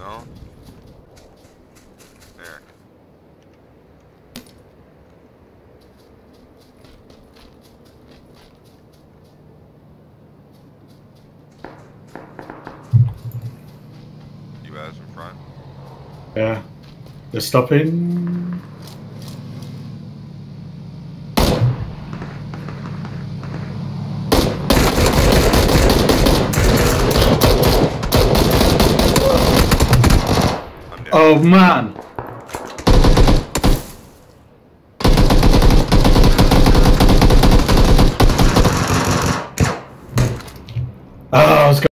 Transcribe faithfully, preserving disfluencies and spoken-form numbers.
No? There. You guys in front? Yeah. They're stopping. Oh man! Oh, I was